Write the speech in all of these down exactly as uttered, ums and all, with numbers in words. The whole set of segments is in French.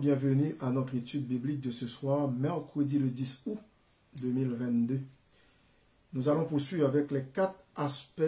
bienvenue à notre étude biblique de ce soir, mercredi le dix août deux mille vingt-deux. Nous allons poursuivre avec les quatre aspects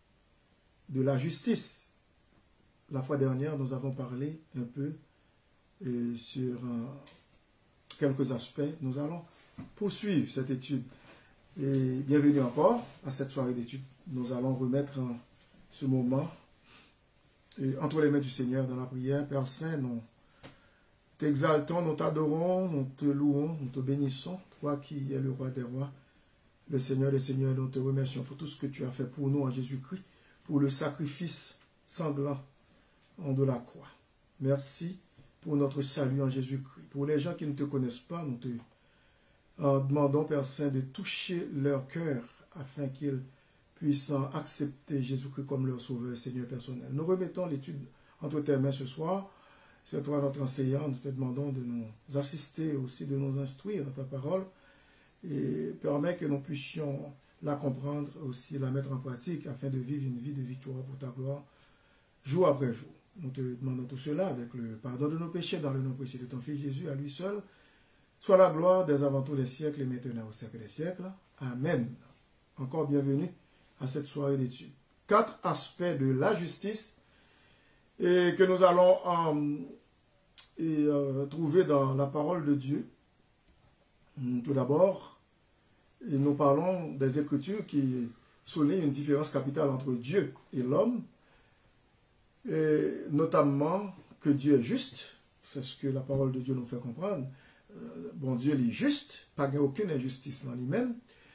de la justice. La fois dernière, nous avons parlé un peu euh, sur euh, quelques aspects. Nous allons poursuivre cette étude. Et bienvenue encore à cette soirée d'étude. Nous allons remettre euh, ce moment euh, entre les mains du Seigneur dans la prière. Père Saint, nous t'exaltons, nous t'adorons, nous te louons, nous te bénissons. Toi qui es le roi des rois, le Seigneur des seigneurs, nous te remercions pour tout ce que tu as fait pour nous en Jésus-Christ, pour le sacrifice sanglant de la croix. Merci pour notre salut en Jésus-Christ. Pour les gens qui ne te connaissent pas, nous te en demandons, Père Saint, de toucher leur cœur afin qu'ils puissent accepter Jésus-Christ comme leur sauveur, Seigneur personnel. Nous remettons l'étude entre tes mains ce soir. C'est toi notre enseignant. Nous te demandons de nous assister aussi, de nous instruire dans ta parole et permet que nous puissions la comprendre aussi, la mettre en pratique afin de vivre une vie de victoire pour ta gloire jour après jour. Nous te demandons tout cela avec le pardon de nos péchés dans le nom précieux de ton Fils Jésus, à lui seul. Soit la gloire des avant-tout des siècles et maintenant au siècle des siècles. Amen. Encore bienvenue à cette soirée d'études. Quatre aspects de la justice et que nous allons euh, et, euh, trouver dans la parole de Dieu. Tout d'abord, nous parlons des Écritures qui soulignent une différence capitale entre Dieu et l'homme, et notamment que Dieu est juste. C'est ce que la parole de Dieu nous fait comprendre. Euh, bon, Dieu est juste, pas aucune injustice dans lui-même.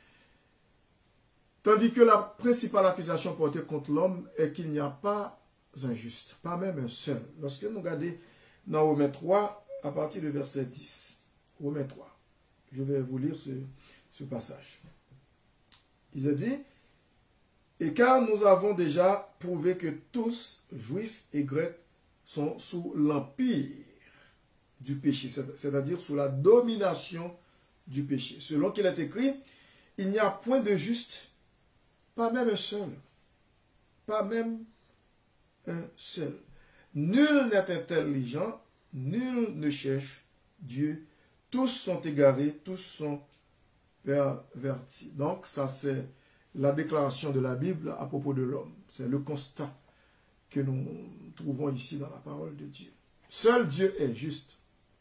Tandis que la principale accusation portée contre l'homme est qu'il n'y a pas un juste, pas même un seul. Lorsque nous regardons dans Romains trois, à partir du verset dix, Romains trois, je vais vous lire ce, ce passage. Il a dit, « Et car nous avons déjà prouvé que tous, juifs et grecs, sont sous l'empire du péché, c'est-à-dire sous la domination du péché. Selon qu'il est écrit, il n'y a point de juste, pas même un seul, pas même un seul. Nul n'est intelligent, nul ne cherche Dieu. Tous sont égarés, tous sont pervertis. » Donc, ça c'est la déclaration de la Bible à propos de l'homme. C'est le constat que nous trouvons ici dans la parole de Dieu. Seul Dieu est juste.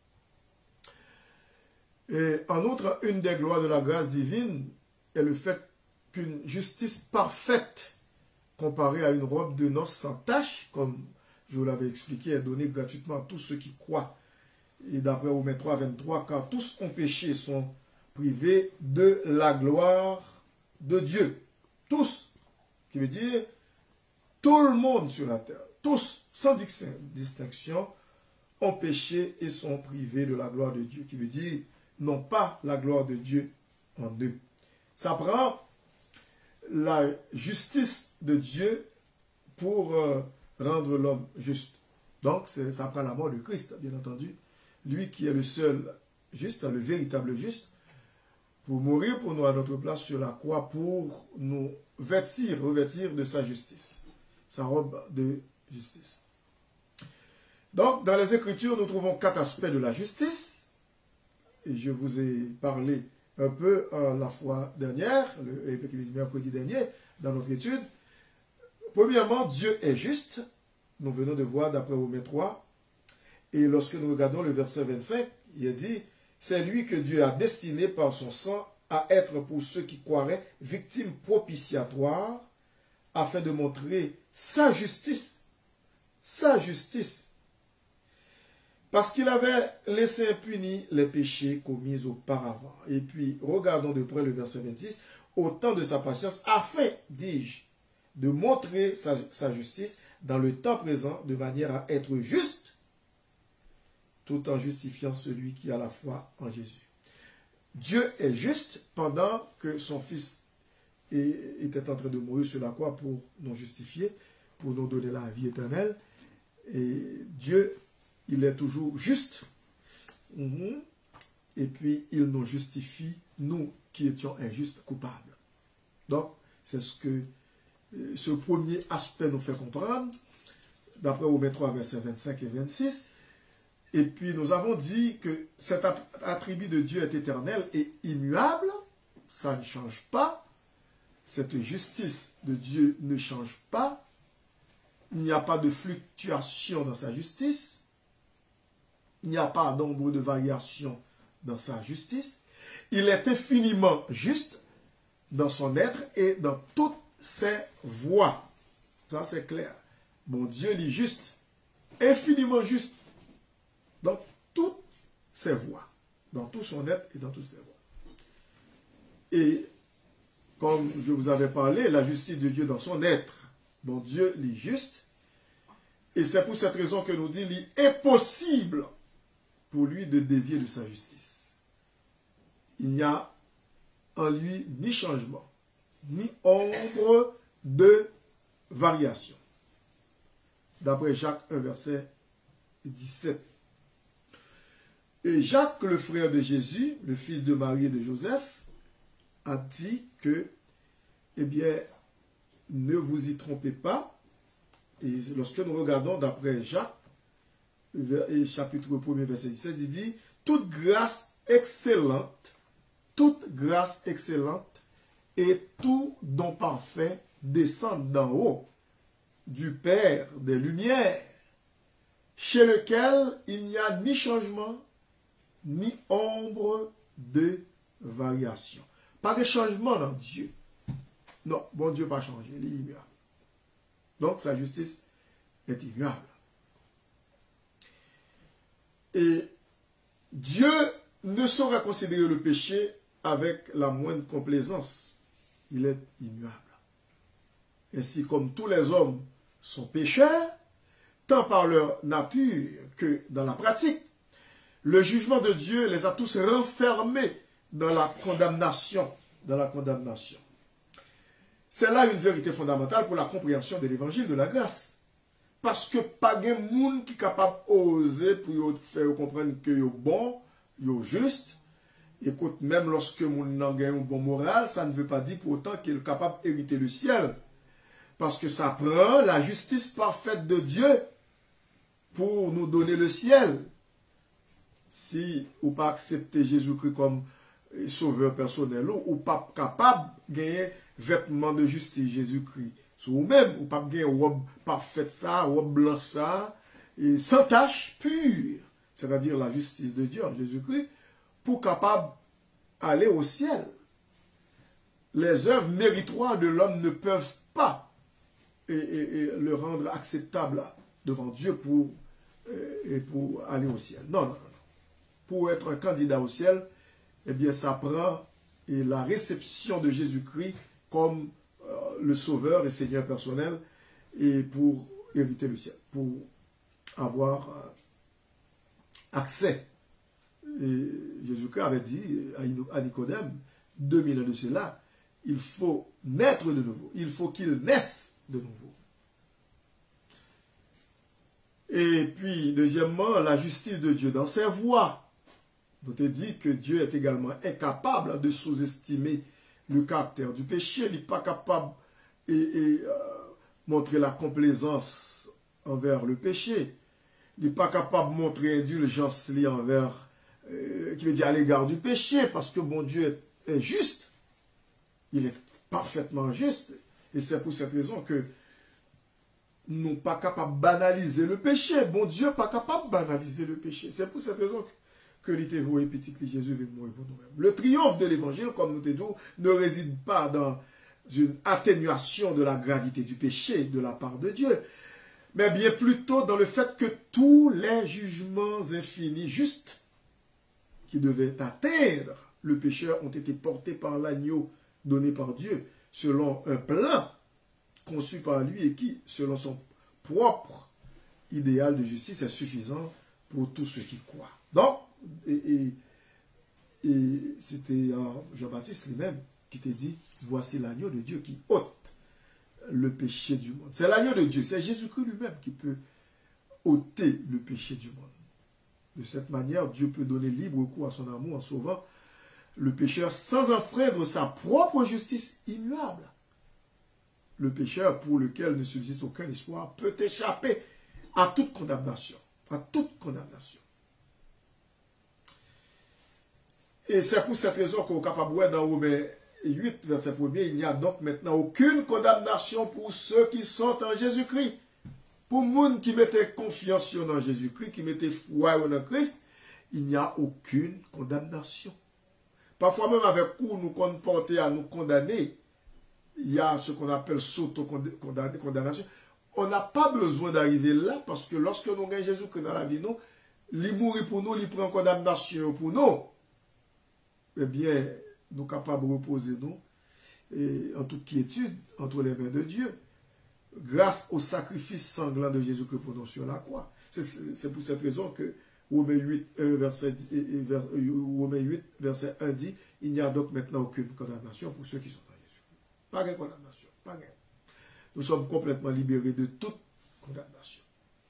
Et en outre, une des gloires de la grâce divine est le fait qu'une justice parfaite comparée à une robe de noces sans tache, comme je vous l'avais expliqué, est donnée gratuitement à tous ceux qui croient. Et d'après Romains trois, vingt-trois, car tous ont péché et sont privés de la gloire de Dieu. Tous, qui veut dire tout le monde sur la terre, tous, sans distinction, ont péché et sont privés de la gloire de Dieu, qui veut dire n'ont pas la gloire de Dieu en eux. Ça prend la justice de Dieu pour euh, rendre l'homme juste. Donc, ça prend la mort de Christ, bien entendu. Lui qui est le seul juste, le véritable juste, pour mourir pour nous à notre place sur la croix, pour nous vêtir, revêtir de sa justice, sa robe de justice. Donc, dans les Écritures, nous trouvons quatre aspects de la justice. Et je vous ai parlé un peu euh, la fois dernière, le, le mercredi dernier, dans notre étude. Premièrement, Dieu est juste. Nous venons de voir d'après Romains trois. Et lorsque nous regardons le verset vingt-cinq, il est dit, c'est lui que Dieu a destiné par son sang à être pour ceux qui croiraient victime propitiatoire, afin de montrer sa justice, sa justice, parce qu'il avait laissé impunis les péchés commis auparavant. Et puis, regardons de près le verset vingt-six, au temps de sa patience, afin, dis-je, de montrer sa, sa justice dans le temps présent, de manière à être juste, tout en justifiant celui qui a la foi en Jésus. Dieu est juste pendant que son Fils était en train de mourir sur la croix pour nous justifier, pour nous donner la vie éternelle. Et Dieu, il est toujours juste. Et puis, il nous justifie, nous qui étions injustes, coupables. Donc, c'est ce que ce premier aspect nous fait comprendre, d'après Romains trois, versets vingt-cinq et vingt-six. Et puis nous avons dit que cet attribut de Dieu est éternel et immuable, ça ne change pas. Cette justice de Dieu ne change pas. Il n'y a pas de fluctuation dans sa justice. Il n'y a pas nombre de variations dans sa justice. Il est infiniment juste dans son être et dans toutes ses voies. Ça, c'est clair. Mon Dieu est juste, infiniment juste dans toutes ses voies, dans tout son être et dans toutes ses voies. Et comme je vous avais parlé, la justice de Dieu dans son être, mon Dieu est juste. Et c'est pour cette raison que nous dit qu'il est impossible pour lui de dévier de sa justice. Il n'y a en lui ni changement, ni ombre de variation. D'après Jacques un, verset dix-sept. Et Jacques, le frère de Jésus, le fils de Marie et de Joseph, a dit que, eh bien, ne vous y trompez pas. Et lorsque nous regardons d'après Jacques, chapitre premier, verset dix-sept, il dit, toute grâce excellente, toute grâce excellente et tout don parfait descendent d'en haut, du Père des Lumières, chez lequel il n'y a ni changement, ni ombre de variation. Pas de changement dans Dieu. Non, bon Dieu n'a pas changé, il est immuable. Donc sa justice est immuable. Et Dieu ne saurait considérer le péché avec la moindre complaisance. Il est immuable. Ainsi comme tous les hommes sont pécheurs, tant par leur nature que dans la pratique, le jugement de Dieu les a tous renfermés dans la condamnation. Dans la condamnation. C'est là une vérité fondamentale pour la compréhension de l'évangile de la grâce. Parce que pas de monde qui est capable d'oser pour faire comprendre que vous bon, vous juste. Écoute, même lorsque mon n'a un bon moral, ça ne veut pas dire pour autant qu'il est capable d'hériter le ciel. Parce que ça prend la justice parfaite de Dieu pour nous donner le ciel. Si vous pas accepter Jésus-Christ comme sauveur personnel, ou pas capable de gagner vêtements de justice Jésus-Christ sur vous-même, ou pas gagner robe parfaite ça, robe blanche ça, et sans tache pure, c'est-à-dire la justice de Dieu en Jésus-Christ, pour capable aller au ciel. Les œuvres méritoires de l'homme ne peuvent pas et, et, et le rendre acceptable devant Dieu pour, et pour aller au ciel. Non, non, non. Pour être un candidat au ciel, eh bien, ça prend et la réception de Jésus-Christ comme euh, le sauveur et Seigneur personnel et pour hériter le ciel, pour avoir euh, accès. Et Jésus-Christ avait dit à Nicodème, deux mille ans de cela, il faut naître de nouveau, il faut qu'il naisse de nouveau. Et puis, deuxièmement, la justice de Dieu dans ses voies. Nous te dit que Dieu est également incapable de sous-estimer le caractère du péché. Il n'est pas capable de euh, montrer la complaisance envers le péché. Il n'est pas capable de montrer indulgence envers, euh, qui veut dire à l'égard du péché, parce que mon Dieu est, est juste. Il est parfaitement juste. Et c'est pour cette raison que nous ne sommes pas capables de banaliser le péché. Bon Dieu n'est pas capable de banaliser le péché. C'est pour cette raison que que l'ité-vous et petit que Jésus veut mourir pour nous-mêmes. Le triomphe de l'évangile, comme nous te disons, ne réside pas dans une atténuation de la gravité du péché de la part de Dieu, mais bien plutôt dans le fait que tous les jugements infinis justes qui devaient atteindre le pécheur ont été portés par l'agneau donné par Dieu, selon un plan conçu par lui et qui, selon son propre idéal de justice, est suffisant pour tous ceux qui croient. Donc, Et, et, et c'était Jean-Baptiste lui-même qui te dit, voici l'agneau de Dieu qui ôte le péché du monde. C'est l'agneau de Dieu, c'est Jésus-Christ lui-même qui peut ôter le péché du monde. De cette manière, Dieu peut donner libre cours à son amour en sauvant le pécheur sans enfreindre sa propre justice immuable. Le pécheur pour lequel ne subsiste aucun espoir peut échapper à toute condamnation. À toute condamnation. Et c'est pour cette raison qu'on est capable de voir dans Romains huit, verset premier, il n'y a donc maintenant aucune condamnation pour ceux qui sont en Jésus-Christ. Pour les gens qui mettaient confiance en Jésus-Christ, qui mettaient foi en Christ, il n'y a aucune condamnation. Parfois même avec où nous comporter à nous condamner, il y a ce qu'on appelle s'auto-condamnation. On n'a pas besoin d'arriver là parce que lorsque nous gagnons Jésus-Christ dans la vie, nous, il mourit pour nous, il prend condamnation pour nous. Eh bien, nous sommes capables de reposer nous et en toute quiétude entre les mains de Dieu, grâce au sacrifice sanglant de Jésus-Christ pour nous sur la croix. C'est pour cette raison que Romains huit, verset, Romains huit, verset un dit, il n'y a donc maintenant aucune condamnation pour ceux qui sont en Jésus-Christ. Pas de condamnation, pas de. Nous sommes complètement libérés de toute condamnation.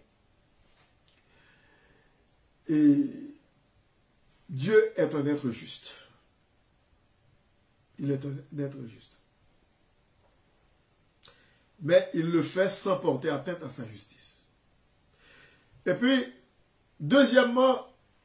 Et Dieu est un être juste. Il est un être juste. Mais il le fait sans porter atteinte à sa justice. Et puis, deuxièmement,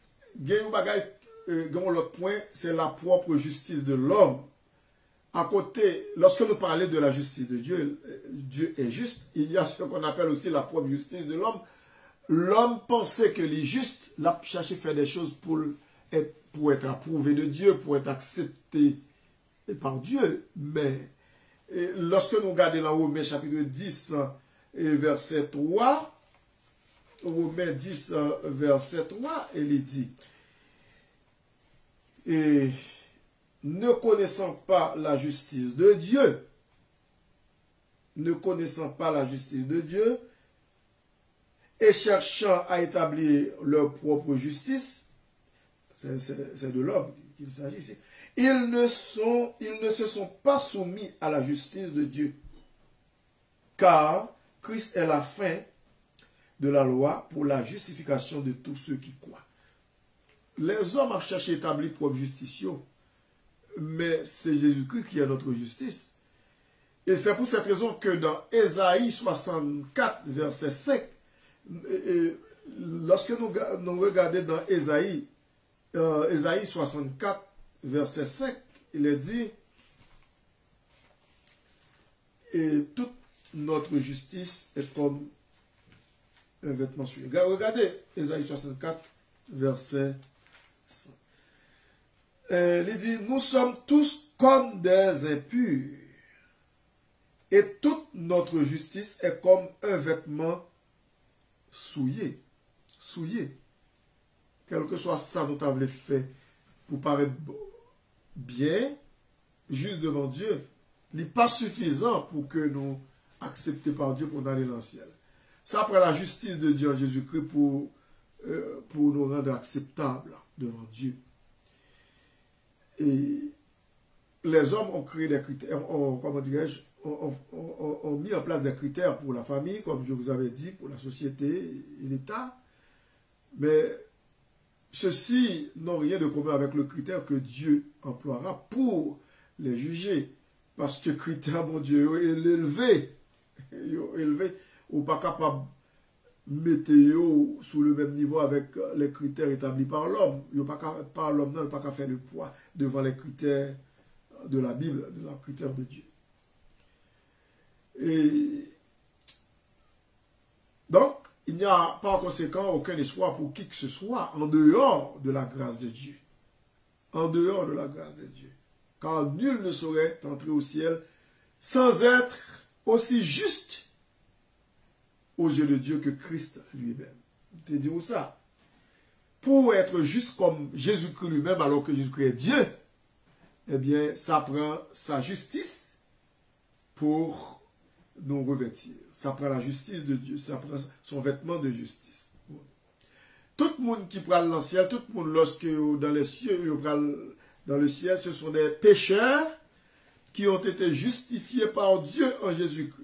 l'autre point, c'est la propre justice de l'homme. À côté, lorsque nous parlons de la justice de Dieu, Dieu est juste, il y a ce qu'on appelle aussi la propre justice de l'homme. L'homme pensait que les justes, l'a cherché à faire des choses pour être, pour être approuvé de Dieu, pour être accepté par Dieu. Mais lorsque nous regardons dans Romains chapitre dix, verset trois, Romains dix, verset trois, il dit, et ne connaissant pas la justice de Dieu, ne connaissant pas la justice de Dieu, et cherchant à établir leur propre justice, c'est de l'homme qu'il s'agit ici, ils ne, sont, ils ne se sont pas soumis à la justice de Dieu, car Christ est la fin de la loi pour la justification de tous ceux qui croient. Les hommes ont cherché à établir propre justice, mais c'est Jésus-Christ qui est notre justice. Et c'est pour cette raison que dans Ésaïe soixante-quatre, verset cinq, et lorsque nous, nous regardons dans Ésaïe, euh, Ésaïe soixante-quatre, verset cinq, il est dit, et toute notre justice est comme un vêtement souillé. Regardez Ésaïe soixante-quatre, verset cinq. Euh, il dit, nous sommes tous comme des impurs, et toute notre justice est comme un vêtement souillé. Souillé. Quel que soit ça nous avons fait pour paraître bien, juste devant Dieu, il n'est pas suffisant pour que nous acceptions par Dieu pour aller dans le ciel. Ça prend la justice de Dieu en Jésus-Christ pour, euh, pour nous rendre acceptables devant Dieu. Et les hommes ont créé des critères, ont, comment dirais-je, ont, ont, ont mis en place des critères pour la famille, comme je vous avais dit, pour la société et l'État. Mais ceux-ci n'ont rien de commun avec le critère que Dieu emploiera pour les juger. Parce que le critère, mon Dieu, est élevé. élevé. Ou pas capable de mettre sous le même niveau avec les critères établis par l'homme. Par l'homme, non, il n'y a pas qu'à faire le poids devant les critères de la Bible, de la critère de Dieu. Et donc, il n'y a pas en conséquent aucun espoir pour qui que ce soit en dehors de la grâce de Dieu. En dehors de la grâce de Dieu. Car nul ne saurait entrer au ciel sans être aussi juste aux yeux de Dieu que Christ lui-même. Je te dis où ça? Pour être juste comme Jésus-Christ lui-même, alors que Jésus-Christ est Dieu, eh bien, ça prend sa justice pour nous revêtir. Ça prend la justice de Dieu, ça prend son vêtement de justice. Tout le monde qui prend dans le ciel, tout le monde lorsque dans les cieux, dans le ciel, ce sont des pécheurs qui ont été justifiés par Dieu en Jésus-Christ.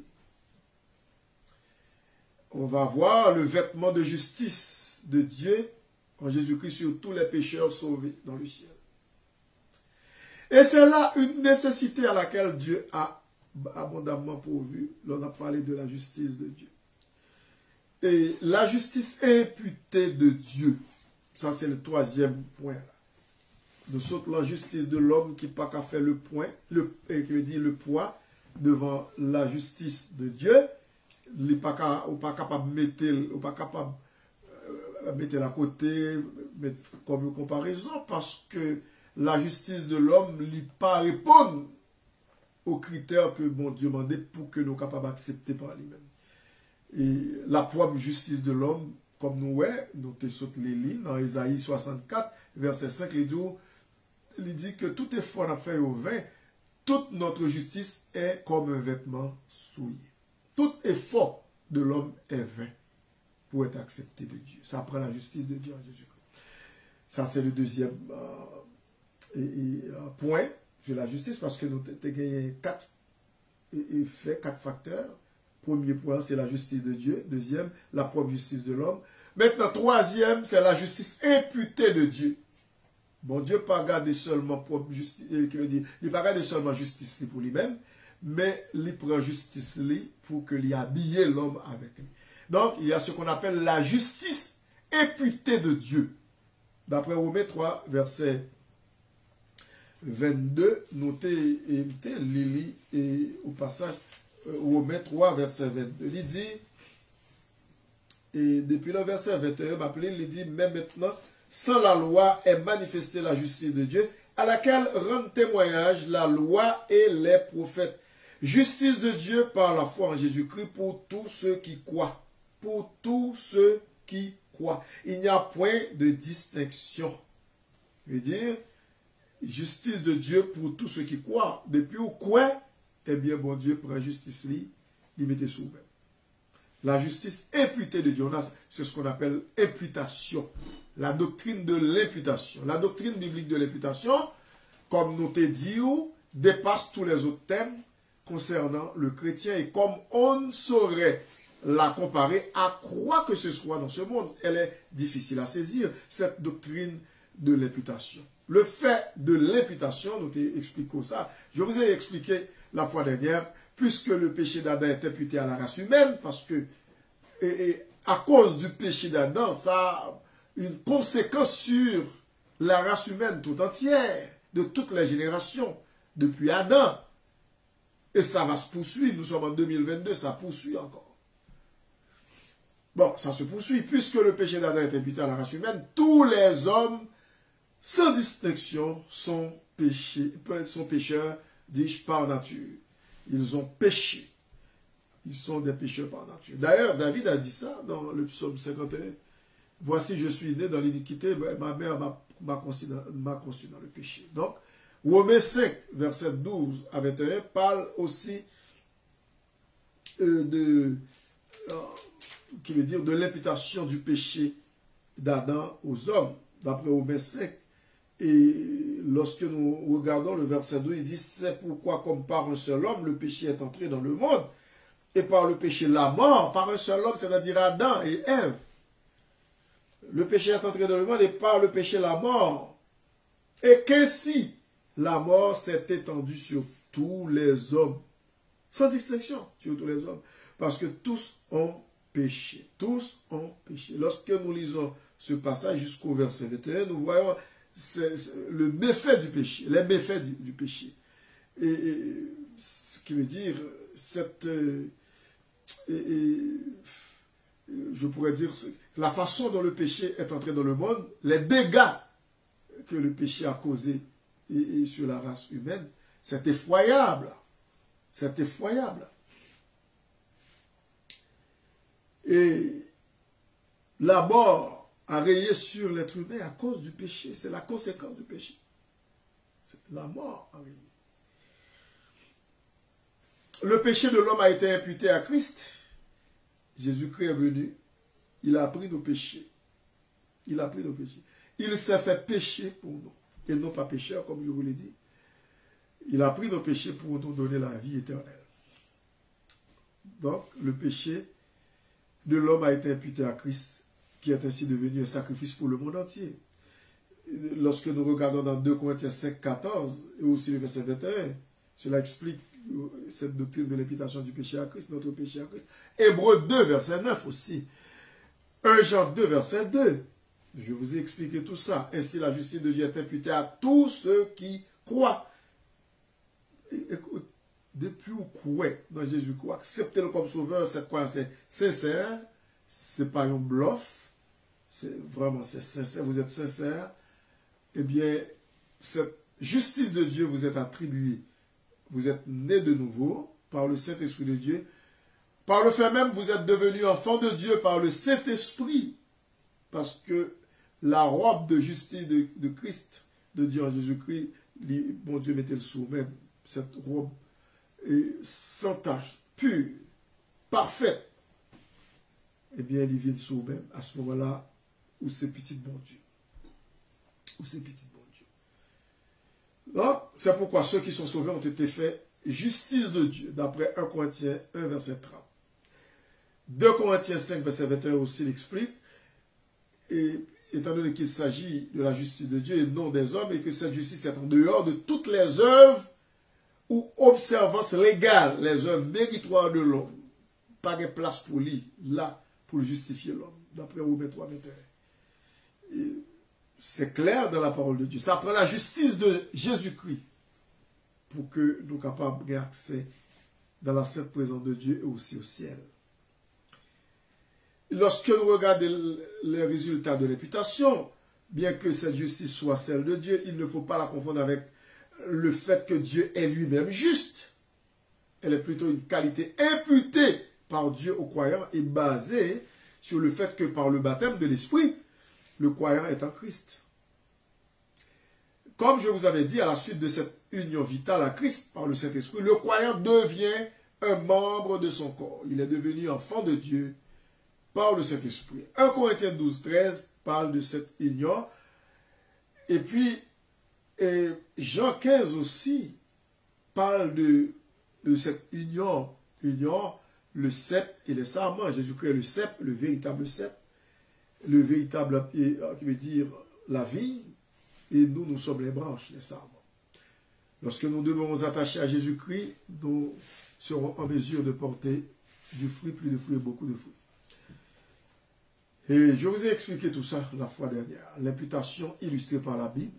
On va voir le vêtement de justice de Dieu en Jésus-Christ sur tous les pécheurs sauvés dans le ciel. Et c'est là une nécessité à laquelle Dieu a abondamment pourvu. L'on a parlé de la justice de Dieu. Et la justice imputée de Dieu. Ça, c'est le troisième point. Nous saute la justice de l'homme qui pas qu'à faire le point, le, et qui veut dire le poids devant la justice de Dieu. Il n'est pas capable de mettre, ou pas capable de mettre à côté, mettre comme une comparaison, parce que la justice de l'homme ne lui pas répondre aux critères que bon Dieu demandait pour que nous soyons capables d'accepter par lui-même. Et la propre justice de l'homme, comme nous ouais, nous te saute les lignes dans Ésaïe soixante-quatre, verset cinq, il dit, il dit que tout effort à faire au vin, toute notre justice est comme un vêtement souillé. Tout effort de l'homme est vain pour être accepté de Dieu. Ça prend la justice de Dieu en Jésus-Christ. Ça, c'est le deuxième euh, et, et, euh, point sur la justice, parce que nous avons gagné quatre effets, quatre facteurs. Premier point, c'est la justice de Dieu. Deuxième, la propre justice de l'homme. Maintenant, troisième, c'est la justice imputée de Dieu. Bon, Dieu n'a pas gardé seulement propre justice, euh, qui veut dire, il n'a pas gardé seulement justice pour lui-même, mais il prend justice pour que lui habille l'homme avec lui. Donc, il y a ce qu'on appelle la justice imputée de Dieu. D'après Romains trois, verset vingt-deux, notez et Lili et au passage Romains trois, verset vingt-deux. Il dit, et depuis le verset vingt et un, il dit, mais maintenant, sans la loi est manifestée la justice de Dieu, à laquelle rendent témoignage la loi et les prophètes. Justice de Dieu par la foi en Jésus-Christ pour tous ceux qui croient. Pour tous ceux qui croient. Il n'y a point de distinction. Je veux dire, justice de Dieu pour tous ceux qui croient. Depuis où quoi, eh bien, bon Dieu prend justice, il met sous même. La justice imputée de Dieu, c'est ce qu'on appelle imputation. La doctrine de l'imputation. La doctrine biblique de l'imputation, comme nous t'ai dit, dépasse tous les autres thèmes concernant le chrétien. Et comme on ne saurait la comparer à quoi que ce soit dans ce monde, elle est difficile à saisir, cette doctrine de l'imputation. Le fait de l'imputation, nous t'expliquons ça. Je vous ai expliqué la fois dernière, puisque le péché d'Adam est imputé à la race humaine, parce que et, et à cause du péché d'Adam, ça a une conséquence sur la race humaine tout entière, de toutes les générations, depuis Adam. Et ça va se poursuivre, nous sommes en deux mille vingt-deux, ça poursuit encore. Bon, ça se poursuit, puisque le péché d'Adam est imputé à la race humaine, tous les hommes, sans distinction, sont, péchés, sont pécheurs, dis-je, par nature. Ils ont péché. Ils sont des pécheurs par nature. D'ailleurs, David a dit ça dans le psaume cinquante et un. Voici, je suis né dans l'iniquité, ma mère m'a conçu dans le péché. Donc, Romains cinq, verset douze à vingt et un, parle aussi euh, de, euh, qui veut dire de l'imputation du péché d'Adam aux hommes. D'après Romains cinq, et lorsque nous regardons le verset douze, il dit, c'est pourquoi comme par un seul homme, le péché est entré dans le monde, et par le péché la mort, par un seul homme, c'est-à-dire Adam et Ève. Le péché est entré dans le monde, et par le péché la mort. Et qu'ainsi, la mort s'est étendue sur tous les hommes, sans distinction, sur tous les hommes, parce que tous ont péché. Tous ont péché. Lorsque nous lisons ce passage jusqu'au verset vingt et un, nous voyons c'est, c'est le méfait du péché, les méfaits du, du péché. Et, et ce qui veut dire, cette, et, et, je pourrais dire, la façon dont le péché est entré dans le monde, les dégâts que le péché a causés et, et sur la race humaine, c'est effroyable. C'est effroyable. Et la mort a rayé sur l'être humain à cause du péché. C'est la conséquence du péché. La mort a rayé. Le péché de l'homme a été imputé à Christ. Jésus-Christ est venu. Il a pris nos péchés. Il a pris nos péchés. Il s'est fait pécher pour nous. Et non pas pécheur, comme je vous l'ai dit. Il a pris nos péchés pour nous donner la vie éternelle. Donc, le péché de l'homme a été imputé à Christ, qui est ainsi devenu un sacrifice pour le monde entier. Lorsque nous regardons dans deux Corinthiens cinq, quatorze, et aussi le verset vingt et un, cela explique cette doctrine de l'imputation du péché à Christ, notre péché à Christ. Hébreux deux, verset neuf aussi. un Jean deux, verset deux. Je vous ai expliqué tout ça. Ainsi, la justice de Dieu est imputée à tous ceux qui croient. Écoute, depuis où croyez dans Jésus, quoi, acceptez-le comme sauveur, cette croyance est sincère, c'est pas un bluff, c'est vraiment c'est sincère, vous êtes sincère, eh bien, cette justice de Dieu vous est attribuée. Vous êtes né de nouveau par le Saint-Esprit de Dieu. Par le fait même, vous êtes devenu enfant de Dieu par le Saint-Esprit. Parce que la robe de justice de, de Christ, de Dieu en Jésus-Christ, bon Dieu mettait le sous même. Cette robe est sans tache, pure, parfaite. Eh bien, il vient sous même à ce moment-là où c'est petit bon Dieu. Où c'est petit bon Dieu. Donc, c'est pourquoi ceux qui sont sauvés ont été faits justice de Dieu, d'après un Corinthiens un, verset trente. deux Corinthiens cinq, verset vingt et un aussi l'explique. Et étant donné qu'il s'agit de la justice de Dieu et non des hommes, et que cette justice est en dehors de toutes les œuvres ou observances légales, les œuvres méritoires de l'homme. Pas de place pour lui, là, pour justifier l'homme, d'après Romains trois, vingt et un. C'est clair dans la parole de Dieu. Ça prend la justice de Jésus-Christ pour que nous soyons capables d'avoir accès dans la sainte présence de Dieu et aussi au ciel. Lorsque nous regardons les résultats de l'imputation, bien que cette justice soit celle de Dieu, il ne faut pas la confondre avec le fait que Dieu est lui-même juste. Elle est plutôt une qualité imputée par Dieu aux croyants et basée sur le fait que par le baptême de l'Esprit, le croyant est en Christ. Comme je vous avais dit, à la suite de cette union vitale à Christ par le Saint-Esprit, le croyant devient un membre de son corps. Il est devenu enfant de Dieu par le Saint-Esprit. un Corinthiens douze, treize parle de cette union. Et puis, et Jean quinze aussi parle de, de cette union, union, le cep et les sarments. Jésus-Christ est le cep, le véritable cep, le véritable, qui veut dire la vie, et nous, nous sommes les branches, les sarments. Lorsque nous demeurons attachés à Jésus-Christ, nous serons en mesure de porter du fruit, plus de fruits et beaucoup de fruits. Et je vous ai expliqué tout ça la fois dernière. L'imputation illustrée par la Bible.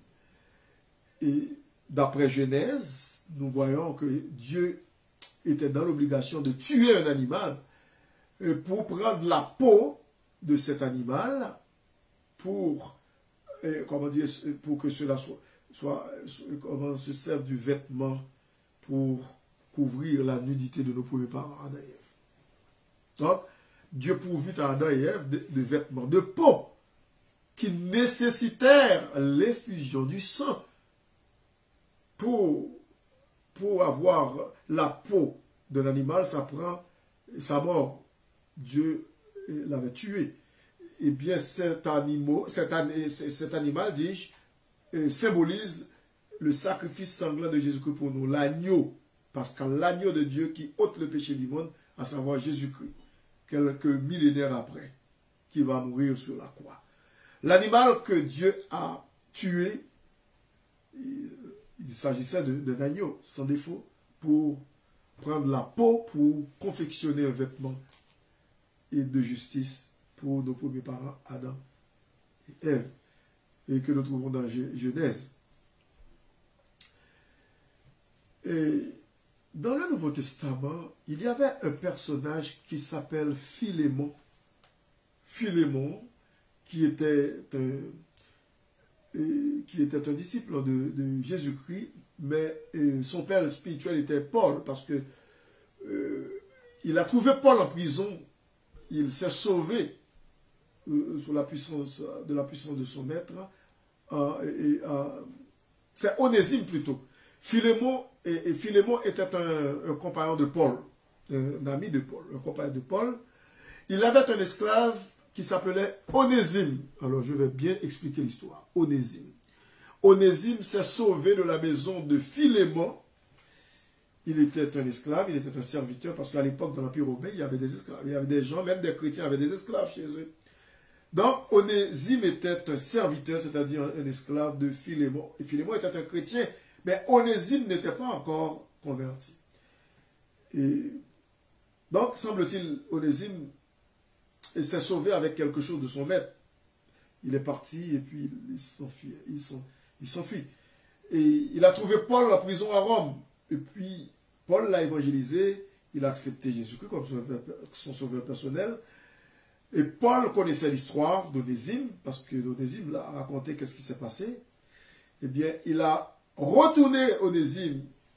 Et d'après Genèse, nous voyons que Dieu était dans l'obligation de tuer un animal pour prendre la peau de cet animal pour, comment dire, pour que cela soit, soit comment se serve du vêtement pour couvrir la nudité de nos premiers parents, Adam et Ève. Donc, Dieu pourvut à Adam et Ève de, de vêtements, de peau, qui nécessitèrent l'effusion du sang pour, pour avoir la peau d'un animal, ça prend sa mort. Dieu l'avait tué. Eh bien, cet, animal, cet, cet animal, dis-je, symbolise le sacrifice sanglant de Jésus-Christ pour nous, l'agneau, parce que l'agneau de Dieu qui ôte le péché du monde, à savoir Jésus-Christ, quelques millénaires après, qui va mourir sur la croix. L'animal que Dieu a tué, il s'agissait d'un agneau, sans défaut, pour prendre la peau, pour confectionner un vêtement et de justice pour nos premiers parents, Adam et Ève, et que nous trouvons dans Genèse. Et dans le Nouveau Testament, il y avait un personnage qui s'appelle Philémon. Philémon, qui était un, qui était un disciple de, de Jésus-Christ, mais son père spirituel était Paul, parce que euh, il a trouvé Paul en prison, il s'est sauvé euh, sous la puissance, de la puissance de son maître, euh, euh, c'est Onésime plutôt. Philémon, et, et Philémon était un, un compagnon de Paul, un ami de Paul, un compagnon de Paul. Il avait un esclave qui s'appelait Onésime. Alors je vais bien expliquer l'histoire. Onésime. Onésime s'est sauvé de la maison de Philémon. Il était un esclave, il était un serviteur, parce qu'à l'époque, dans l'Empire romain, il y avait des esclaves. Il y avait des gens, même des chrétiens, avaient des esclaves chez eux. Donc, Onésime était un serviteur, c'est-à-dire un esclave de Philémon. Et Philémon était un chrétien, mais Onésime n'était pas encore converti. Et donc, semble-t-il, Onésime s'est sauvé avec quelque chose de son maître. il est parti et puis il s'enfuit. Il s'enfuit. Et il a trouvé Paul en prison à Rome. Et puis, Paul l'a évangélisé. Il a accepté Jésus-Christ comme son sauveur personnel. Et Paul connaissait l'histoire d'Onésime, parce que Onésime l'a raconté qu'est-ce qui s'est passé. Eh bien, il a retourné Onésime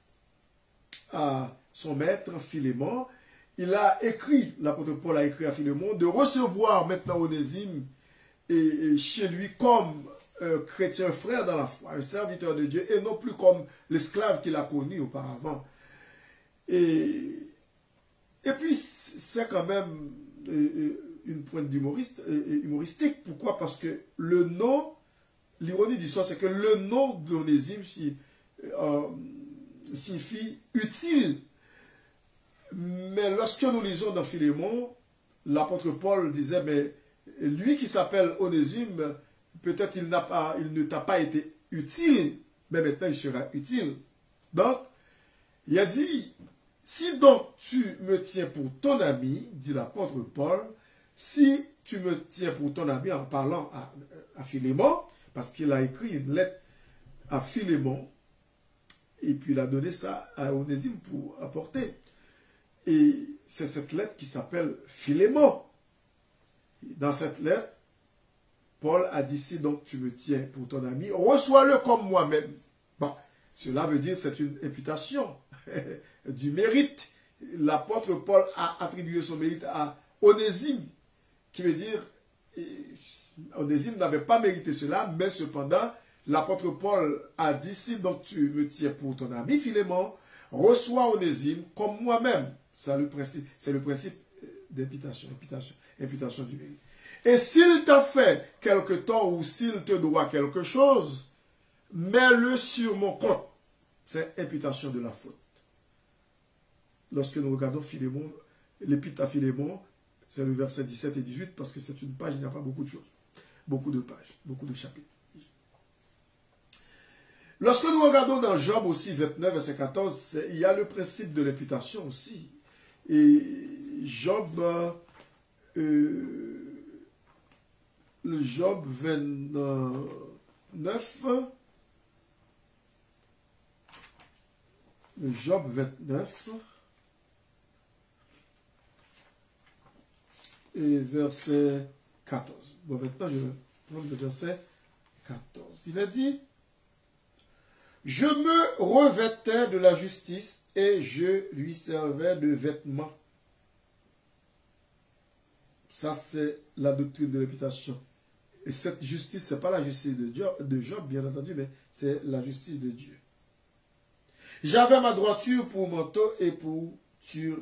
à son maître, Philémon. Il a écrit, l'apôtre Paul a écrit à Philémon, de recevoir maintenant Onésime et, et chez lui comme un chrétien frère dans la foi, un serviteur de Dieu, et non plus comme l'esclave qu'il a connu auparavant. Et, et puis, c'est quand même euh, une pointe d'humoriste, euh, humoristique. Pourquoi? Parce que le nom, l'ironie du sort, c'est que le nom d'Onésime si, euh, signifie utile. Mais lorsque nous lisons dans Philémon, l'apôtre Paul disait, mais lui qui s'appelle Onésime, peut-être il, n'a pas, il ne t'a pas été utile, mais maintenant il sera utile. Donc, il a dit, si donc tu me tiens pour ton ami, dit l'apôtre Paul, si tu me tiens pour ton ami en parlant à, à Philémon, parce qu'il a écrit une lettre à Philémon, et puis il a donné ça à Onésime pour apporter. Et c'est cette lettre qui s'appelle Philémon. Dans cette lettre, Paul a dit, si donc tu me tiens pour ton ami, reçois-le comme moi-même. Bon, cela veut dire que c'est une imputation du mérite. L'apôtre Paul a attribué son mérite à Onésime, qui veut dire, Onésime n'avait pas mérité cela, mais cependant, l'apôtre Paul a dit, si donc tu me tiens pour ton ami Philémon, reçois Onésime comme moi-même. C'est le principe, c'est le principe d'imputation, imputation, imputation du mérite. Et s'il t'a fait quelque tort ou s'il te doit quelque chose, mets-le sur mon compte. C'est imputation de la faute. Lorsque nous regardons Philémon, l'épître à Philémon, c'est le verset dix-sept et dix-huit, parce que c'est une page, il n'y a pas beaucoup de choses. Beaucoup de pages, beaucoup de chapitres. Lorsque nous regardons dans Job aussi, vingt-neuf, verset quatorze, il y a le principe de l'imputation aussi. Et Job, euh, le Job vingt-neuf, le Job vingt-neuf, et verset quatorze. Bon, maintenant, je vais prendre le verset quatorze. Il a dit, « Je me revêtais de la justice et je lui servais de vêtements. » Ça, c'est la doctrine de l'imputation. Et cette justice, ce n'est pas la justice de Job, de Job, bien entendu, mais c'est la justice de Dieu. « J'avais ma droiture pour manteau et pour turban. »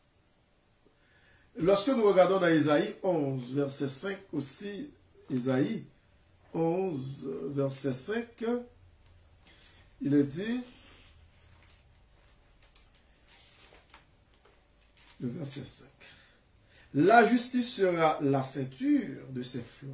Lorsque nous regardons dans Ésaïe onze, verset cinq aussi, Ésaïe onze, verset cinq, il est dit, le verset cinq, « La justice sera la ceinture de ses flancs,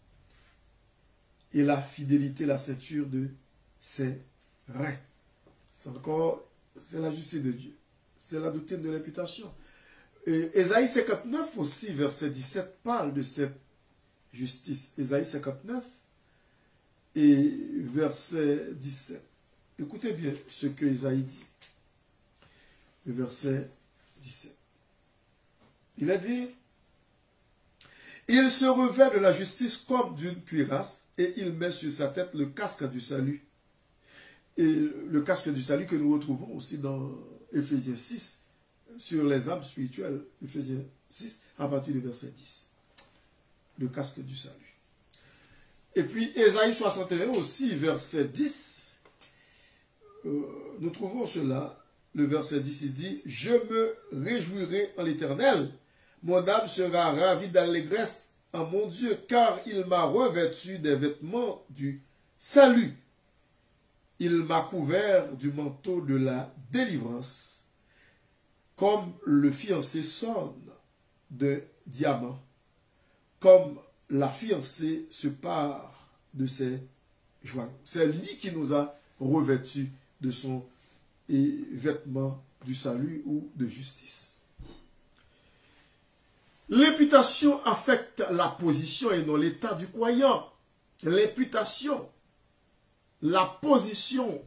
et la fidélité la ceinture de ses reins. » C'est encore, c'est la justice de Dieu. C'est la doctrine de l'imputation. Et Ésaïe cinquante-neuf aussi, verset dix-sept, parle de cette justice. Ésaïe cinquante-neuf et verset dix-sept. Écoutez bien ce que Ésaïe dit. Le verset dix-sept. Il a dit, « Il se revêt de la justice comme d'une cuirasse, et il met sur sa tête le casque du salut. » Et le casque du salut que nous retrouvons aussi dans Éphésiens six, sur les âmes spirituelles, Éphésiens six, à partir du verset dix. Le casque du salut. Et puis, Ésaïe soixante et un aussi, verset dix, euh, nous trouvons cela, le verset dix, il dit, « Je me réjouirai en l'Éternel, mon âme sera ravie d'allégresse en mon Dieu, car il m'a revêtu des vêtements du salut. Il m'a couvert du manteau de la délivrance, comme le fiancé sonne de diamants, comme la fiancée se pare de ses joyaux. » C'est lui qui nous a revêtus de son vêtement du salut ou de justice. L'imputation affecte la position et non l'état du croyant. L'imputation, la position.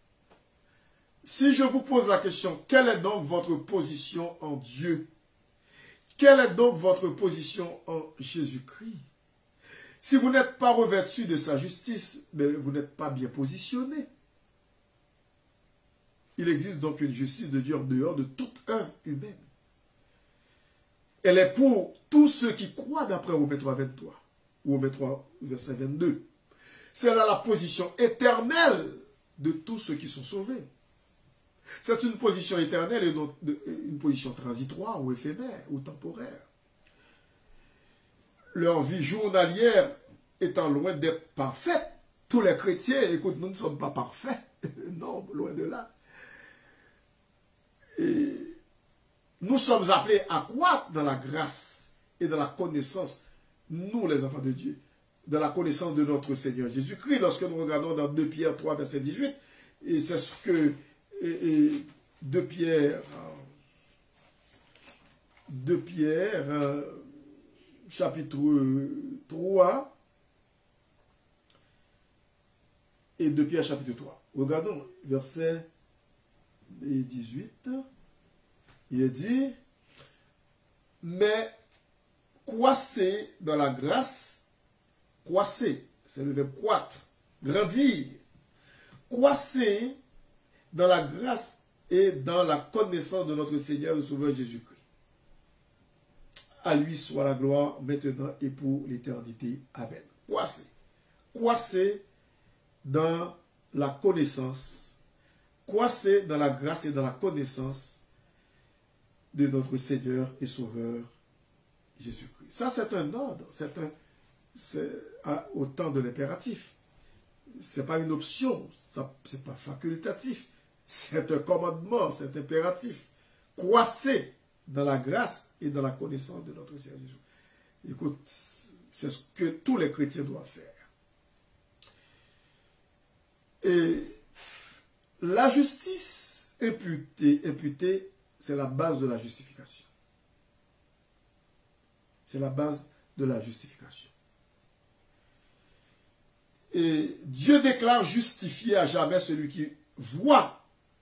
Si je vous pose la question, quelle est donc votre position en Dieu? Quelle est donc votre position en Jésus-Christ? Si vous n'êtes pas revêtu de sa justice, mais vous n'êtes pas bien positionné. Il existe donc une justice de Dieu en dehors de toute œuvre humaine. Elle est pour tous ceux qui croient d'après Romains trois, vingt-trois, ou Romains trois, verset vingt-deux. C'est là la position éternelle de tous ceux qui sont sauvés. C'est une position éternelle et non une position transitoire ou éphémère ou temporaire. Leur vie journalière étant loin d'être parfaite, tous les chrétiens, écoute, nous ne sommes pas parfaits. Non, loin de là. Et nous sommes appelés à croître dans la grâce et dans la connaissance, nous les enfants de Dieu, dans la connaissance de notre Seigneur Jésus-Christ. Lorsque nous regardons dans deux Pierre trois, verset dix-huit, et c'est ce que et, et deux Pierre, deux Pierre, euh, chapitre trois, et deux Pierre, chapitre trois. Regardons, verset dix-huit. Il est dit, mais croissez dans la grâce, croissez, c'est le verbe croître, grandir, croissez dans la grâce et dans la connaissance de notre Seigneur et Sauveur Jésus-Christ. À lui soit la gloire maintenant et pour l'éternité. Amen. Croissez, croissez dans la connaissance, croissez dans la grâce et dans la connaissance de notre Seigneur et Sauveur Jésus-Christ. Ça, c'est un ordre, c'est un, c'est au temps de l'impératif. Ce n'est pas une option, ce n'est pas facultatif, c'est un commandement, c'est impératif. Croissez dans la grâce et dans la connaissance de notre Seigneur Jésus. Écoute, c'est ce que tous les chrétiens doivent faire. Et la justice imputée, imputée, c'est la base de la justification. C'est la base de la justification. Et Dieu déclare justifié à jamais celui qui voit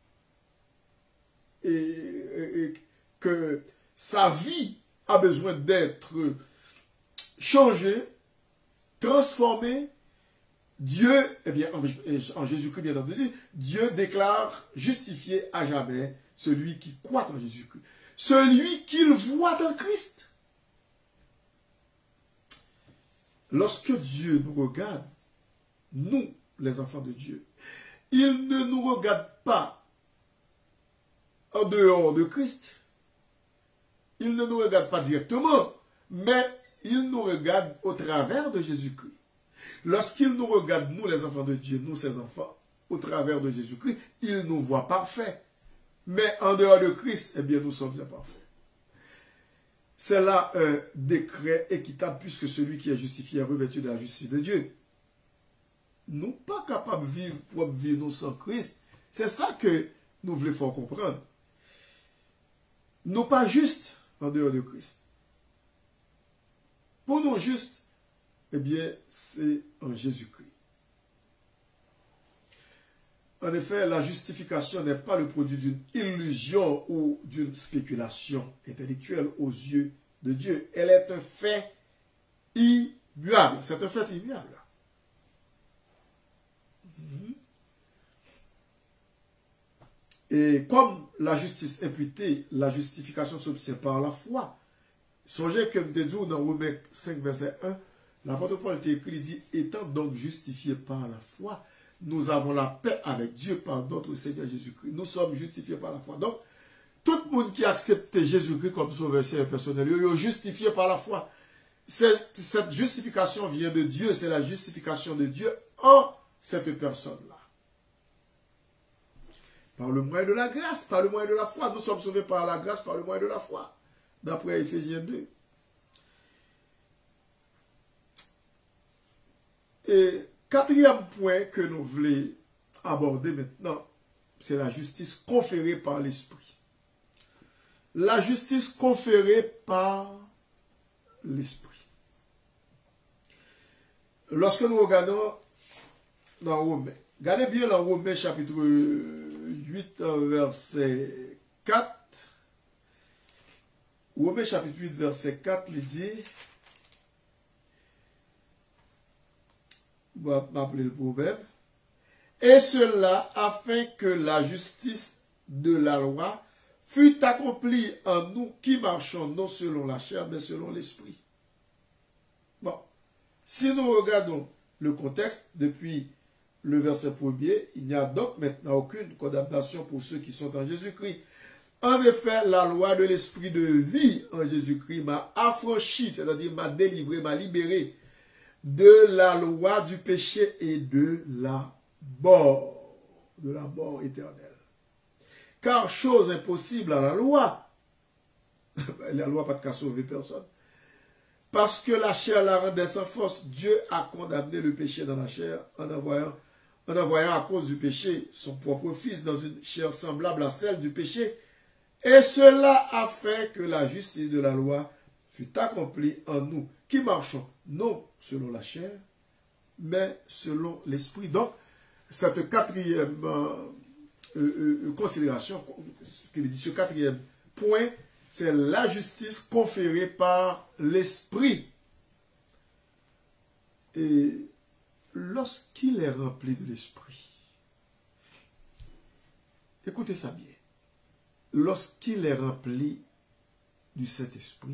et, et, et que sa vie a besoin d'être changée, transformée. Dieu, eh bien, en, en Jésus-Christ, bien entendu, Dieu déclare justifié à jamais celui qui croit en Jésus-Christ. Celui qu'il voit en Christ. Lorsque Dieu nous regarde, nous, les enfants de Dieu, il ne nous regarde pas en dehors de Christ. Il ne nous regarde pas directement, mais il nous regarde au travers de Jésus-Christ. Lorsqu'il nous regarde, nous les enfants de Dieu, nous ses enfants, au travers de Jésus-Christ, il nous voit parfaits. Mais en dehors de Christ, eh bien nous sommes imparfaits. C'est là un décret équitable puisque celui qui est justifié est revêtu de la justice de Dieu. Nous pas capables de vivre propre vie nous sans Christ. C'est ça que nous voulons faire comprendre. Nous pas juste en dehors de Christ. Pour nous juste, eh bien, c'est en Jésus-Christ. En effet, la justification n'est pas le produit d'une illusion ou d'une spéculation intellectuelle aux yeux de Dieu. Elle est un fait immuable. C'est un fait immuable. Et comme la justice imputée, la justification s'obtient par la foi. Songez que nous disons dans Romains cinq, verset un, l'apôtre Paul écrit, il dit, étant donc justifiés par la foi, nous avons la paix avec Dieu par notre Seigneur Jésus-Christ. Nous sommes justifiés par la foi. Donc, tout le monde qui accepte Jésus-Christ comme sauveur personnel, il est justifié par la foi. Cette, cette justification vient de Dieu, c'est la justification de Dieu en cette personne-là. Par le moyen de la grâce, par le moyen de la foi. Nous sommes sauvés par la grâce, par le moyen de la foi. D'après Éphésiens deux. Et quatrième point que nous voulons aborder maintenant, c'est la justice conférée par l'Esprit. La justice conférée par l'esprit. Lorsque nous regardons dans Romains, regardez bien dans Romains chapitre huit, verset quatre. Romains chapitre huit, verset quatre, il dit, on va m'appeler le proverbe, et cela afin que la justice de la loi fût accomplie en nous qui marchons non selon la chair, mais selon l'esprit. Bon, si nous regardons le contexte, depuis le verset premier, il n'y a donc maintenant aucune condamnation pour ceux qui sont en Jésus-Christ. En effet, la loi de l'esprit de vie en Jésus-Christ m'a affranchi, c'est-à-dire m'a délivré, m'a libéré de la loi du péché et de la mort, de la mort éternelle. Car chose impossible à la loi, la loi n'a pas de cas sauver personne, parce que la chair la rendait sans force, Dieu a condamné le péché dans la chair en envoyant, en envoyant à cause du péché son propre fils dans une chair semblable à celle du péché, et cela a fait que la justice de la loi fut accomplie en nous, qui marchons non selon la chair, mais selon l'esprit. Donc, cette quatrième euh, euh, euh, considération, ce quatrième point, c'est la justice conférée par l'esprit. Et lorsqu'il est rempli de l'esprit, écoutez ça bien, lorsqu'il est rempli du Saint-Esprit,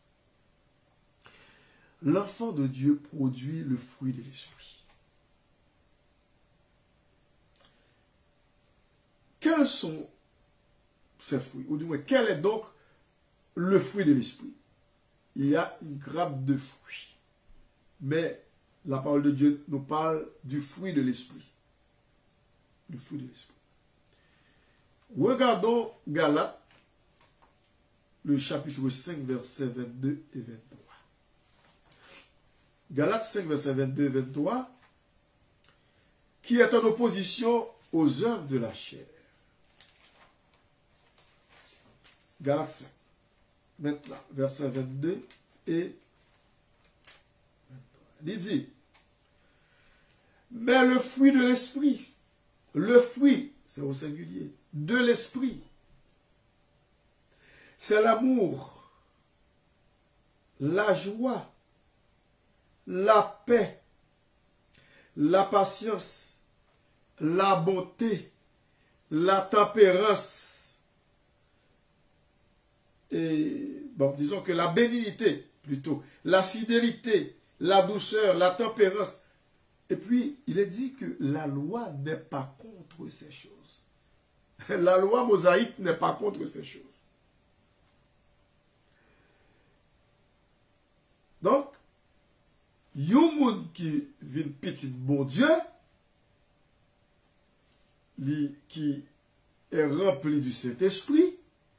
l'enfant de Dieu produit le fruit de l'esprit. Quels sont ces fruits? Ou du moins, quel est donc le fruit de l'esprit? Il y a une grappe de fruits. Mais la parole de Dieu nous parle du fruit de l'esprit. Le fruit de l'esprit. Regardons Galates, le chapitre cinq, versets vingt-deux et vingt-trois. Galates cinq, versets vingt-deux et vingt-trois, qui est en opposition aux œuvres de la chair. Galates cinq, maintenant, versets vingt-deux et vingt-trois. Il dit, mais le fruit de l'esprit, le fruit, c'est au singulier, de l'esprit, c'est l'amour, la joie, la paix, la patience, la bonté, la tempérance, et bon, disons que la bénignité plutôt, la fidélité, la douceur, la tempérance. Et puis, il est dit que la loi n'est pas contre ces choses. La loi mosaïque n'est pas contre ces choses. Donc, yon moun qui vit petit bon Dieu, li, qui est rempli du Saint-Esprit,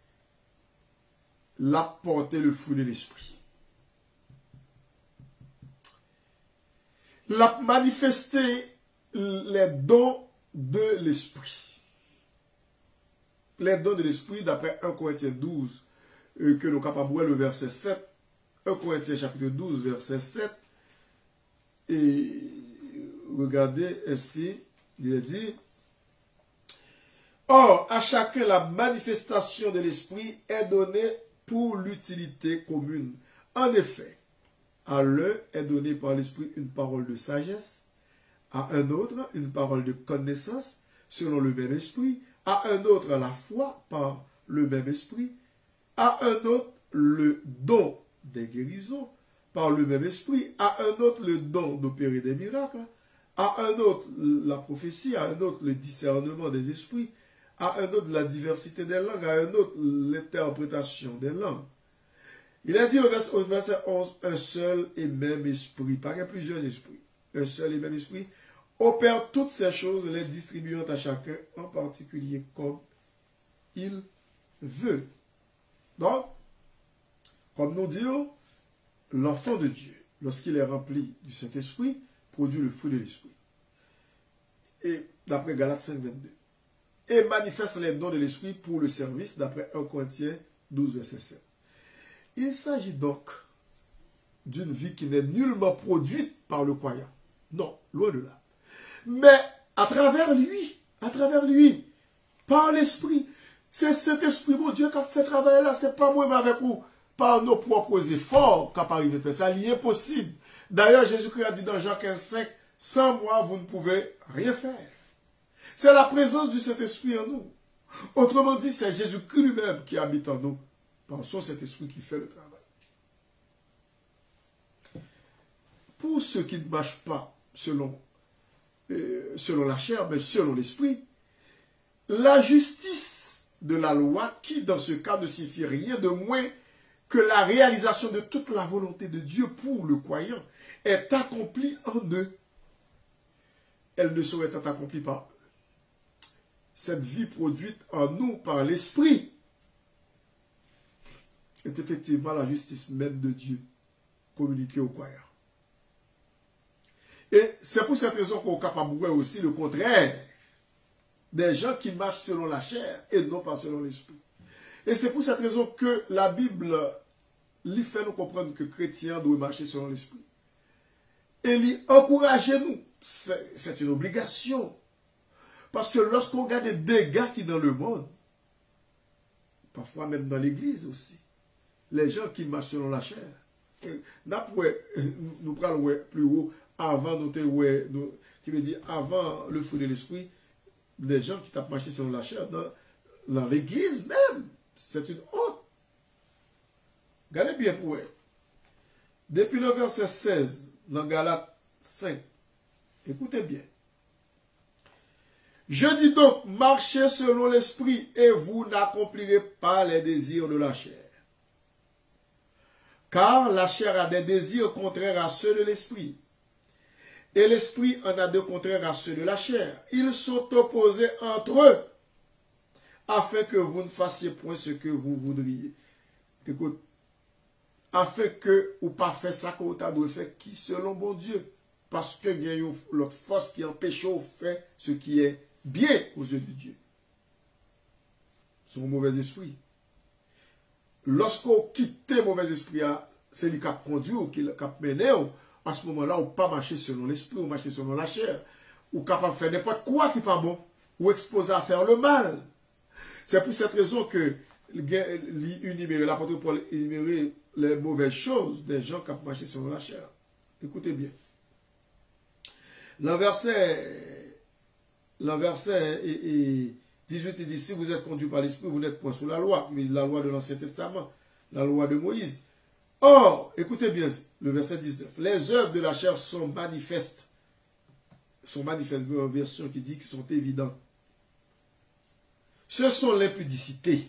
l'a porté le fruit de l'esprit. L'a manifesté les dons de l'esprit. Les dons de l'esprit, d'après un Corinthiens douze, euh, que nous sommes capables de voir le verset sept, un Corinthiens chapitre douze, verset sept, et regardez ainsi, il est dit, or, à chacun la manifestation de l'esprit est donnée pour l'utilité commune. En effet, à l'un est donné par l'esprit une parole de sagesse, à un autre une parole de connaissance selon le même esprit, à un autre la foi par le même esprit, à un autre le don des guérisons par le même esprit, à un autre le don d'opérer des miracles, à un autre la prophétie, à un autre le discernement des esprits, à un autre la diversité des langues, à un autre l'interprétation des langues. Il a dit au verset, au verset onze, un seul et même esprit, pas qu'il y a plusieurs esprits, un seul et même esprit, opère toutes ces choses, les distribuant à chacun en particulier comme il veut. Donc, comme nous disons, l'enfant de Dieu, lorsqu'il est rempli du Saint-Esprit, produit le fruit de l'Esprit. Et d'après Galates cinq, vingt-deux. Et manifeste les dons de l'Esprit pour le service, d'après un Corinthiens douze, verset sept. Il s'agit donc d'une vie qui n'est nullement produite par le croyant. Non, loin de là. Mais à travers lui, à travers lui, par l'esprit, c'est cet esprit, mon Dieu, qui a fait travailler là. C'est pas moi, mais avec vous, par nos propres efforts, qu'a arrivé à faire ça. C'est impossible. D'ailleurs, Jésus-Christ a dit dans Jean quinze, cinq, sans moi, vous ne pouvez rien faire. C'est la présence du Saint-Esprit en nous. Autrement dit, c'est Jésus-Christ lui-même qui habite en nous. Par son Saint-Esprit qui fait le travail. Pour ceux qui ne marchent pas selon, euh, selon la chair, mais selon l'esprit, la justice de la loi, qui dans ce cas ne signifie rien de moins que la réalisation de toute la volonté de Dieu pour le croyant, est accomplie en eux. Elle ne saurait être accomplie par eux. Cette vie produite en nous par l'esprit est effectivement la justice même de Dieu communiquée aux croyants. Et c'est pour cette raison qu'on est capable de voir aussi le contraire des gens qui marchent selon la chair et non pas selon l'esprit. Et c'est pour cette raison que la Bible lui fait nous comprendre que chrétiens doivent marcher selon l'esprit. Et lui encourager nous. C'est une obligation. Parce que lorsqu'on regarde des dégâts qui sont dans le monde, parfois même dans l'église aussi, les gens qui marchent selon la chair, nous parlons plus haut, avant nous, qui veut dire avant le fruit de l'esprit, les gens qui tapent marché selon la chair, dans, dans l'église même, c'est une honte. Regardez bien pour eux. Depuis le verset seize, dans Galates cinq, écoutez bien. Je dis donc, marchez selon l'esprit et vous n'accomplirez pas les désirs de la chair. Car la chair a des désirs contraires à ceux de l'esprit. Et l'esprit en a de contraires à ceux de la chair. Ils sont opposés entre eux, afin que vous ne fassiez point ce que vous voudriez. Écoute, afin que ou pas fait ça que vous avez fait qui selon bon Dieu. Parce que il y a l'autre force qui empêche de faire ce qui est bien aux yeux de Dieu. Son mauvais esprit. Lorsqu'on quitte le mauvais esprit, c'est lui qui a conduit ou qui a mené, à ce moment-là, on ne peut pas marcher selon l'esprit, ou marcher selon la chair, ou capable de faire n'importe quoi qui n'est pas bon, ou exposé à faire le mal. C'est pour cette raison que l'apôtre Paul énumérait les mauvaises choses des gens qui ont marché selon la chair. Écoutez bien. Le verset, le verset dix-huit et dix-six, vous êtes conduits par l'esprit, vous n'êtes point sous la loi, la loi de l'Ancien Testament, la loi de Moïse. Or, écoutez bien le verset dix-neuf, les œuvres de la chair sont manifestes, sont manifestes dans une version qui dit qu'ils sont évidents. Ce sont l'impudicité.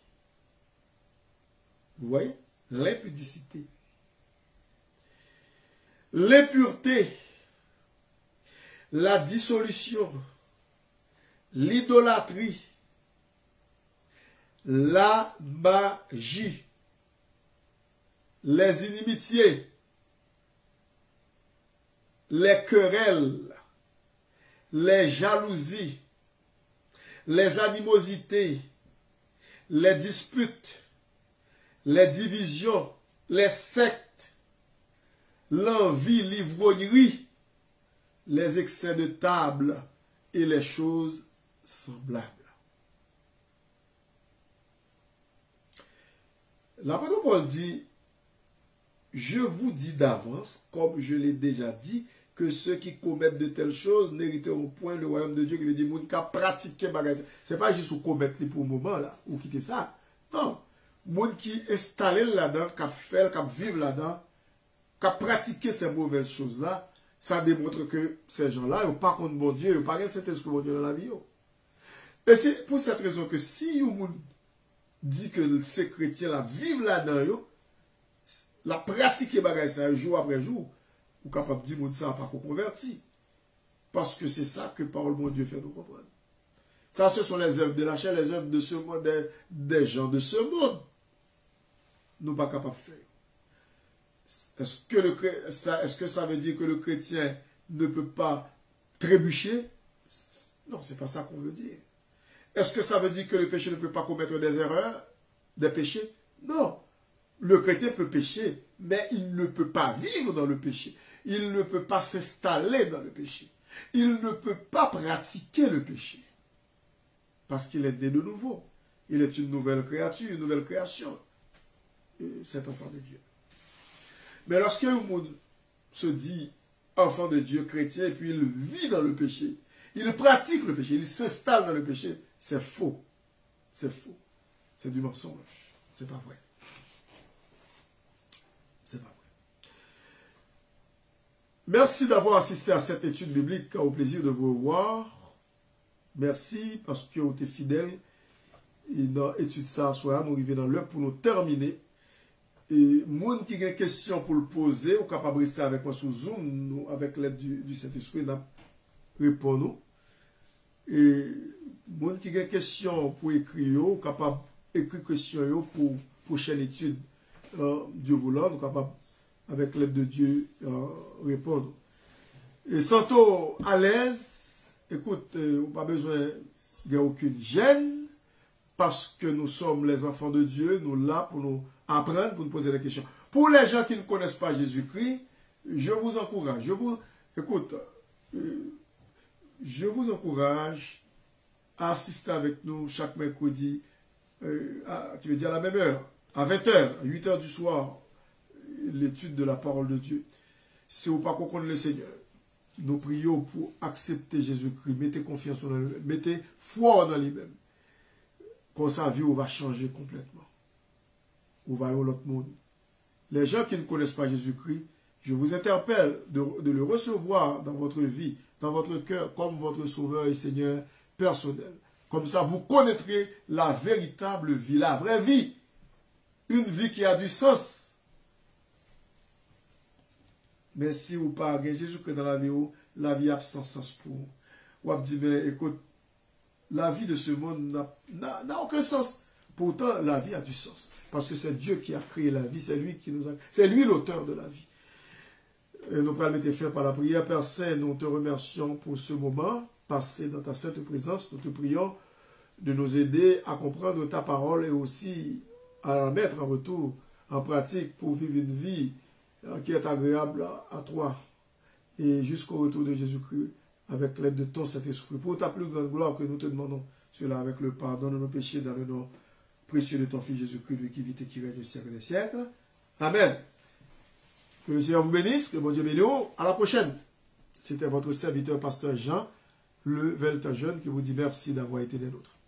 Vous voyez? L'impudicité. L'impureté. La dissolution. L'idolâtrie. La magie. Les inimitiés, les querelles, les jalousies, les animosités, les disputes, les divisions, les sectes, l'envie, l'ivrognerie, les excès de table et les choses semblables. L'apôtre Paul dit, je vous dis d'avance, comme je l'ai déjà dit, que ceux qui commettent de telles choses n'hériteront point le royaume de Dieu, qui veut dire moun qui a pratiqué bagage. Ce n'est pas juste commettre pour le moment là, ou quitter ça. Non. Moun qui est installé là-dedans, qui a fait, qui a vécu là-dedans, qui a pratiqué ces mauvaises choses-là, ça démontre que ces gens-là, ils n'ont pas contre bon Dieu, ils n'ont pas cet esprit bon Dieu dans la vie. Et c'est pour cette raison que si vous dit que ces chrétiens-là vivent là-dedans, la pratique bagay ça jour après jour, ou capable de dire que ça n'a pas converti. Parce que c'est ça que parole mon Dieu fait nous comprendre. Ça, ce sont les œuvres de la chair, les œuvres de ce monde, des, des gens de ce monde. Nous ne sommes pas capables de faire. Est-ce que, le, est-ce que ça veut dire que le chrétien ne peut pas trébucher? Non, ce n'est pas ça qu'on veut dire. Est-ce que ça veut dire que le péché ne peut pas commettre des erreurs, des péchés? Non. Le chrétien peut pécher, mais il ne peut pas vivre dans le péché. Il ne peut pas s'installer dans le péché. Il ne peut pas pratiquer le péché. Parce qu'il est né de nouveau. Il est une nouvelle créature, une nouvelle création. Cet enfant de Dieu. Mais lorsqu'un monde se dit enfant de Dieu, chrétien, et puis il vit dans le péché, il pratique le péché, il s'installe dans le péché, c'est faux. C'est faux. C'est du mensonge. C'est pas vrai. C'est pas vrai. Merci d'avoir assisté à cette étude biblique. Au plaisir de vous revoir. Merci parce que vous êtes fidèles. Et dans l'étude ça, soit nous arrivons dans l'heure pour nous terminer. Et moun qui a une question pour le poser, ou capable de rester avec moi sur Zoom, nous, avec l'aide du, du Saint-Esprit, nous répondons. Et moun qui a une question pour écrire, ou capable d'écrire question pour prochaine étude, euh, Dieu voulant, nous capable avec l'aide de Dieu euh, répondre. Et santo à l'aise, écoute, euh, pas besoin de aucune gêne, parce que nous sommes les enfants de Dieu, nous là pour nous apprendre, pour nous poser des questions. Pour les gens qui ne connaissent pas Jésus-Christ, je vous encourage, je vous, écoute, euh, je vous encourage à assister avec nous chaque mercredi, euh, à, qui veut dire à la même heure, à vingt heures, à huit heures du soir, l'étude de la parole de Dieu. Si vous ne pas connaître le Seigneur, nous prions pour accepter Jésus-Christ, mettez confiance en lui, mettez foi dans lui-même. Comme sa vie va changer complètement. Ou va aller à l'autre monde. Les gens qui ne connaissent pas Jésus-Christ, je vous interpelle de, de le recevoir dans votre vie, dans votre cœur, comme votre Sauveur et Seigneur personnel. Comme ça, vous connaîtrez la véritable vie, la vraie vie. Une vie qui a du sens. Mais si vous parlez Jésus-Christ dans la vie, la vie a sans sens pour vous. Ou vous dites, mais écoute, la vie de ce monde n'a aucun sens. Pourtant, la vie a du sens. Parce que c'est Dieu qui a créé la vie. C'est lui qui nous a... C'est lui l'auteur de la vie. Et nous allons mettre fin par la prière. Père Saint, nous te remercions pour ce moment passé dans ta sainte présence. Nous te prions de nous aider à comprendre ta parole et aussi à la mettre en retour, en pratique, pour vivre une vie qui est agréable à toi. Et jusqu'au retour de Jésus-Christ, avec l'aide de ton Saint-Esprit, pour ta plus grande gloire que nous te demandons, cela avec le pardon de nos péchés dans le nom précieux de ton Fils Jésus-Christ, lui qui vit et qui règne au siècle des siècles. Amen. Que le Seigneur vous bénisse, que bon Dieu bénisse. À la prochaine. C'était votre serviteur, pasteur Jean, le Velta Jeune, qui vous dit merci d'avoir été des nôtres.